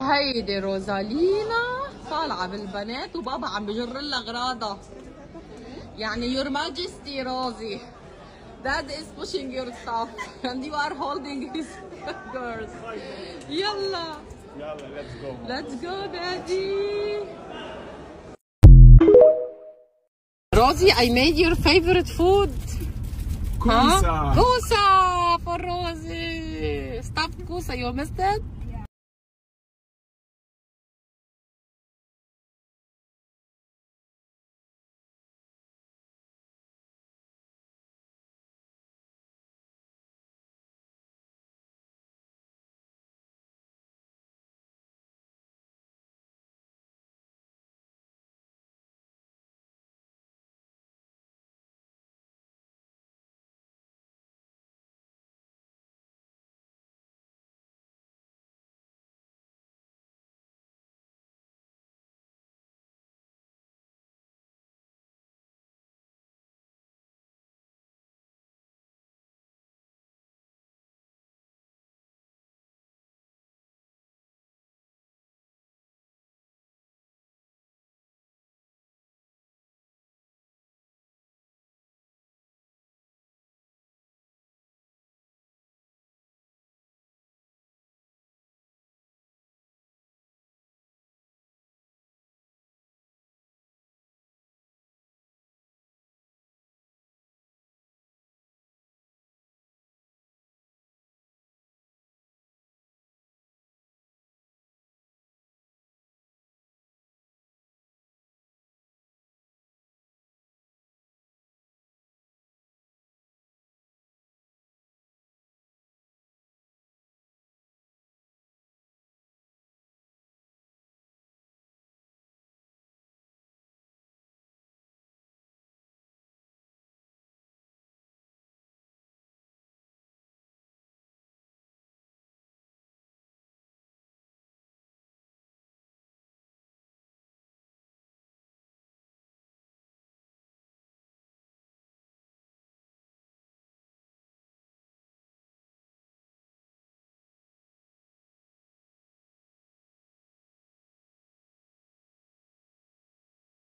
هيدي روزالينا طالعة بالبنات وبابا عم بجر لها اغراضها. يعني your majesty Rosie, dad is pushing your stuff and you are holding his girls. يلا let's go daddy. Rosie, I made your favorite food. Kusa. Kusa for Rosie. Stuffed kusa, you missed it?